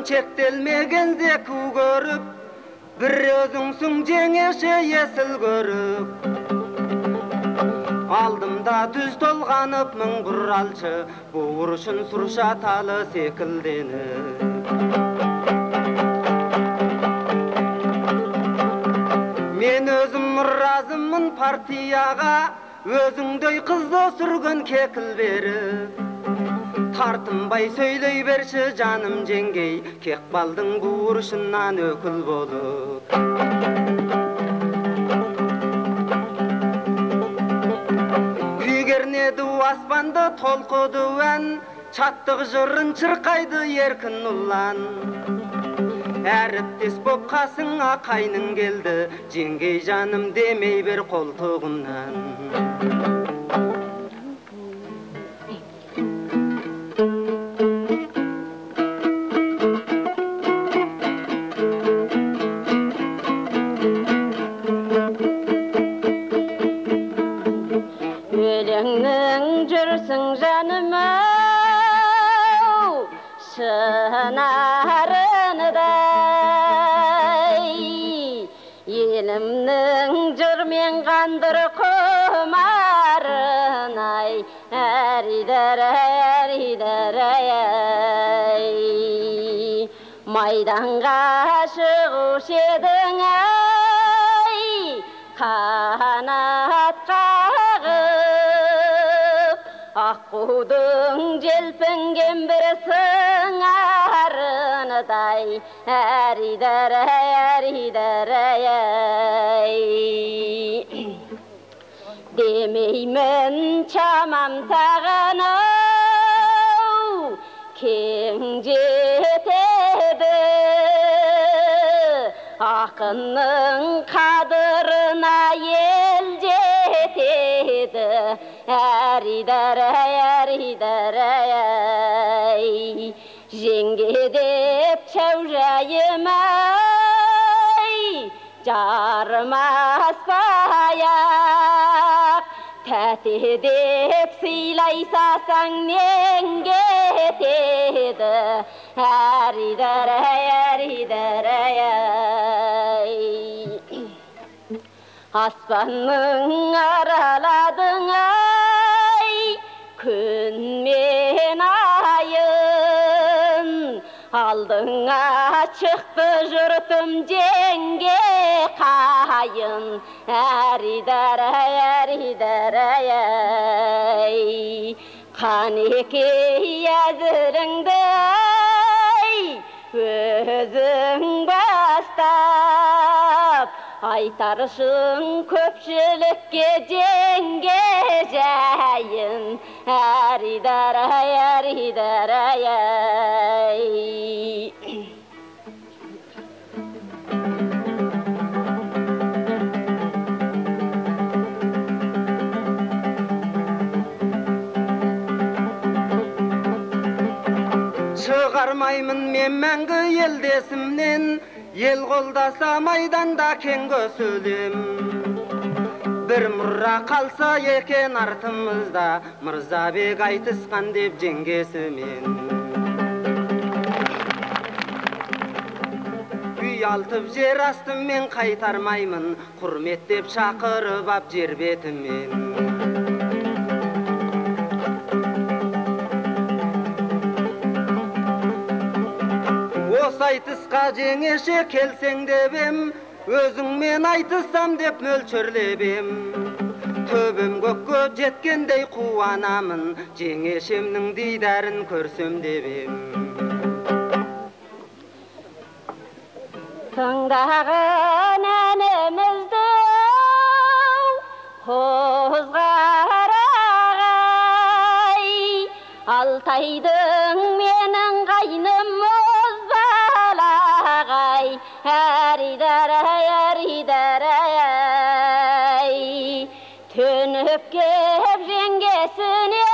çektelmegen zeku görüp, bir özüngsün jeňeşe ýesil görüp. Aldımda düz tolganyp mıň gurralçy, bu uruşun surşataly sekildenip. Men özüm razımyn partiýaga, özüňdöý kızdy sürgen kekil berip. Tartınbay söyley berşi canım jengey, Kekbaldyň bu uruşundan ökül bolup. Güýgernedi asmandy tolkudy wan, çatdyk jıryn çyrkaýdy erkin ullan. Äripdes bop kasyňa kaýnyň geldi, jengey canım demey ber koltugymdan. Jürsün canım şınarыныday, Elimnin jürmen gandyr kumarınay, Erideray, Maydanga şıguş ediň ay, Kanat kağıp, Akkudyň jelpengen bir sıňarыныday, Erideray, Demeymen çamam taganyw, Keň jetedi, Akynyň kadyryna el jetedi, Erideray, Jenge dep çawjayymay, Jarmas bayak, Täti dep sylaýsasaň nenge etedi, Erideray, Aspanyň araladyň ay, Gün men ayyn, Aldyňa çykdy jürtüm jenge kaýyn, Erideray, Kaneke ýazyryňdy ay, Özüň bastap, Aytarşyň köpçilikke jenge jaýyn, Erideray, Çıgarmaymın men mäňgi eldesimden, El goldasa maydanda keň gösülim. Bir murra kalsa eken artymyzda, Myrza bek aýtyskan dep jengesimin. Üý altyp jer astym men kaýtarmaymyn, Hurmet dep çakyryp ap jer betimin. Aýtyska jeňeşe kelseň debem, Özüň men aýtysam dep mölçerlebem. Töbem gökke jetkendey kuwanamyn, Jeňeşemniň diýdaryn körsem debem. Tыңдаған әнімізді қозғарағай, Алтайдың менің қайным мұзбалағай, Әридарай, Төніп кеп жеңгесіне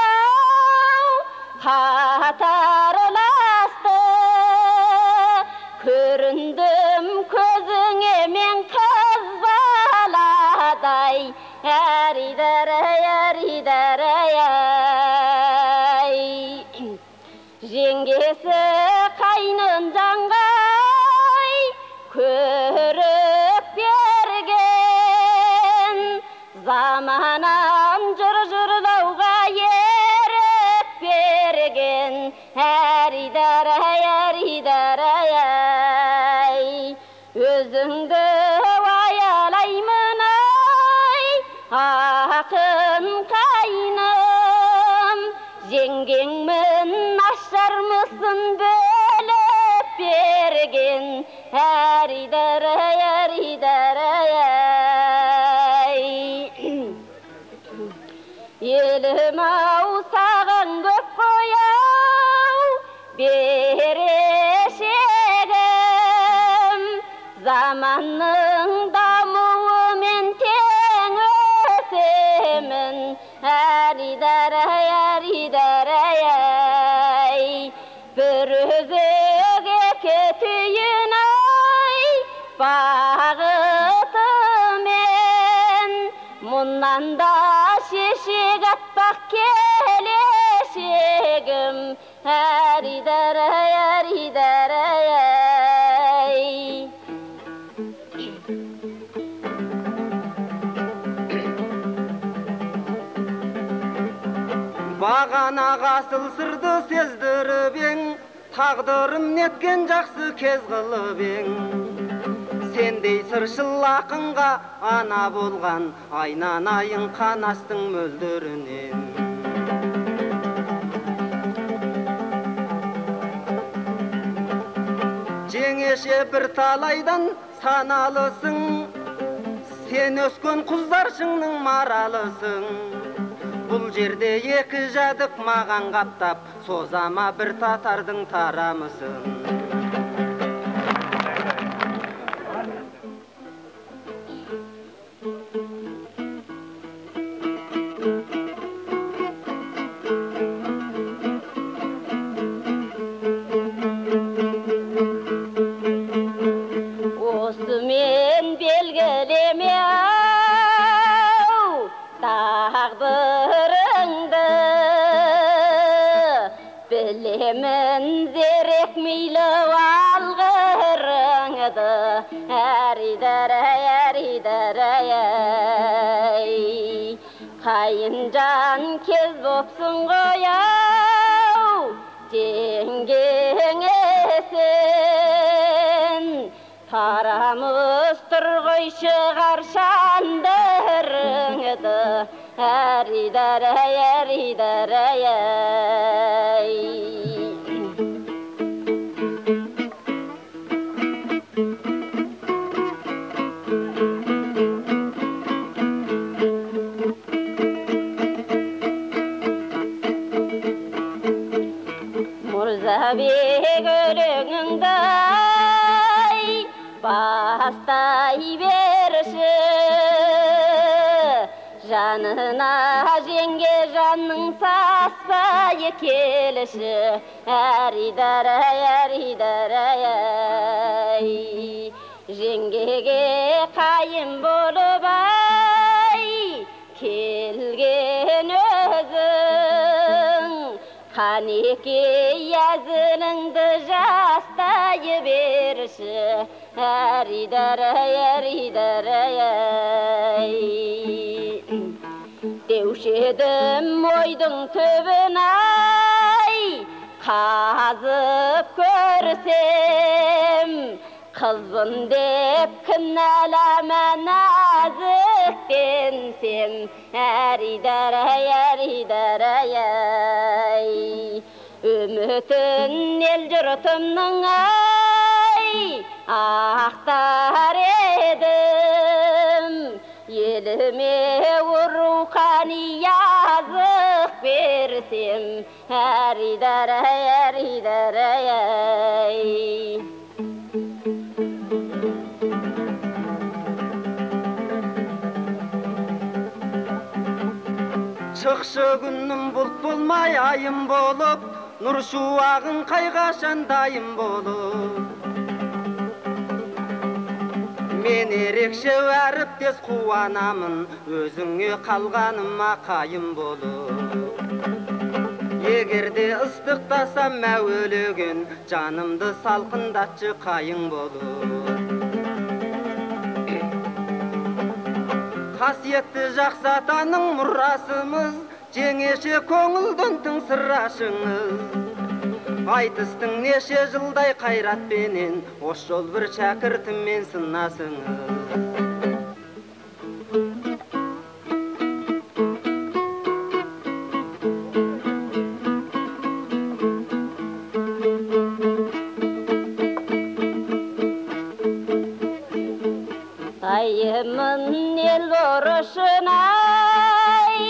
қатарласты, Көріндім көзіңе мен қыз баладай, Әридарай, жеңгесі қайнын жаңғай көріп берген, заманам жыр-жырлауға еріп берген, әридар-ай, әридар-ай, өзіңді аялаймын-ай, ақын қайным, жеңгеңмін ашармысын бөліп берген, әридар-ай, әридар-ай. Елім-ау саған көп қой-ау берешегім, заманның дамуымен тең өсемін, әридар-ай, әридар-ай, бір өзек екі түйін-ай бағытымен, мұнан да шешек атпақ келешегім, әридар-ай, әридар-ай. Бағана ғасыл сырды сездіріп ең, тағдырым неткен жақсы кез қылып ең. Сендей сыршыл ақынға ана болған, айнанайын қанастың мөлдірінен. Жеңеше бір талайдан саналысың, сен өскен құздаршыңның маралысың. Бұл жерде екі жәдік маған қаптап, созама бір татардың тарамысың. Осымен белгілеме-ау тағдырыңды, білемін зерек мейлі алғырыңды, әридар-ай, әридар-ай, қайынжан кез бопсың ғой-ау, жеңгеңесін, тарамыз тұрғой шығар шандырыңды, әридар-ай, әридар-ай. Мұрзабек өлеңіңді-ай бастай берші, жанына жеңге жанның саспай келші, әридар-ай, әридар-ай, жеңгеге қайын болып-ай келген өзің, қанеке әзіліңді жастай берші, әридар-ай, әридар-ай. Деуші едім ойдың түбін-ай қазып көрсем, қызбын деп кінәлама нәзіктенсем, әридар-ай, әридар-ай, үмітін ел жұртымның-ай ақтар едім, еліме рухани язық берсем, әридар-ай, әридар-ай. Шықшы күнім бұлт болмай айым болып, нұр шуағын қайғашан дайым болып. Мен ерекше әріптес қуанамын, өзіңе қалғаныма қайым болып. Егерде ыстықтасам мәуөлеген, жанымды салқындатшы қайың болып. Қасиетті жақсы атаның мұрасымыз, жеңеше көңілдің тың сырашыңыз. Айтыстың неше жылдай қайратпенен, ош жол бір шәкіртіммен сынасыңыз. Айымын ел борышынай,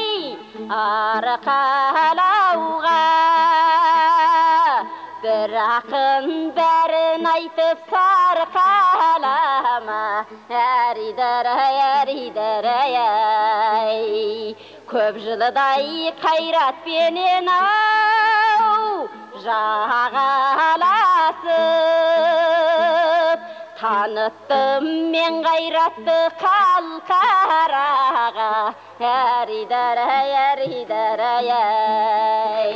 арқалауға, бір ақын бәрін айтып сарқалама, әридарай, көп жылыдай қайратпенен ау, жағаласып, таныттым мен қайратты қалқараға, әридарай.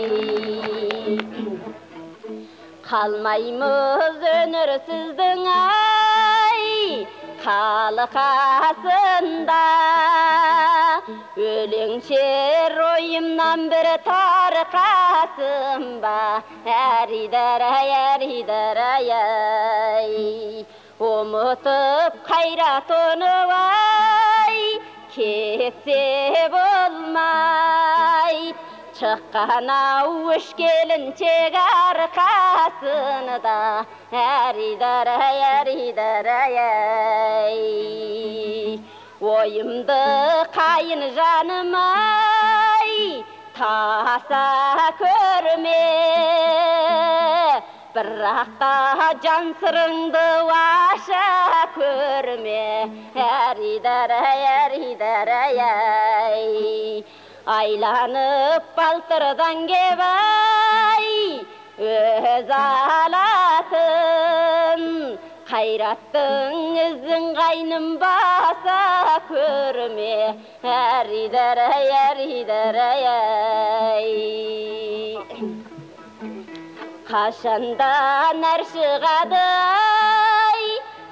Қалмаймыз өнерсіздің ай, қалқасында, өлеңшер ойымнан бір тарқасым ба, әридарай. Ұмытып қайрат оны ай, кетсе болмай, шыққан ау үш келіншек арқасында, әридарай. Ойымды қайын жаным ай, таса көрме, бірақ та жан сырыңды аша көрме, әридарай. Айланып балтырдан кебай, өз алатын, қайраттың ізін қайным баса көрме, әридарай. Қашанда нәр шығады ай,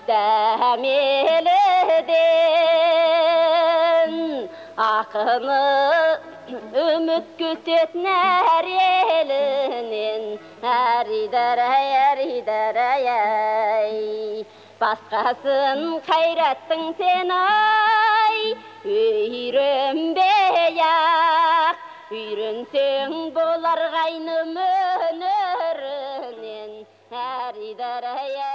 дәмеліден, ақыны үміт күтетін әр елінен, әридарай. Басқасын қайраттың сен ай, үйренбей-ақ, үйренсең болар қайным өнерінен, әридарай.